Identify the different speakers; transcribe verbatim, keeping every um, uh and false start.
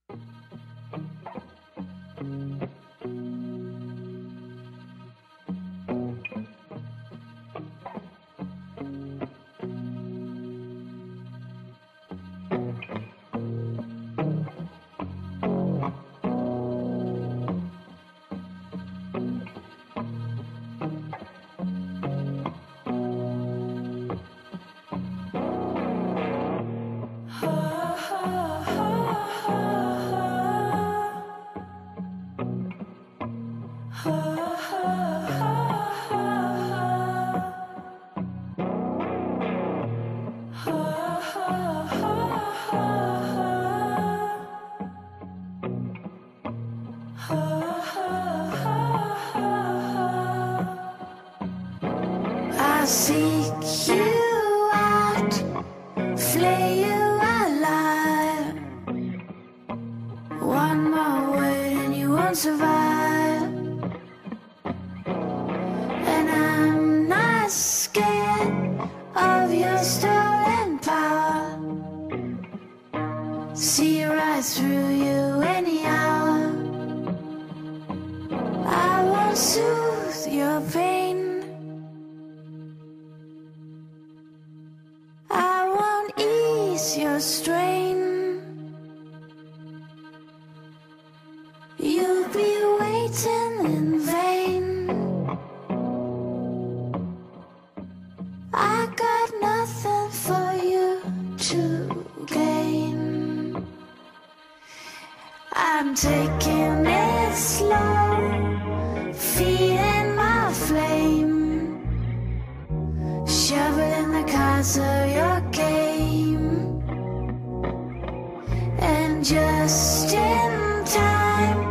Speaker 1: I seek you out, flay you alive. One more word and you won't survive. And I'm not scared of your stolen power. See right through you anyhow. I won't soothe your pain. I won't ease your strain. You'll be waiting in vain. I got nothing for you to gain. I'm taking it slow, feeding my flame, shoveling the cards of your game. And just in time,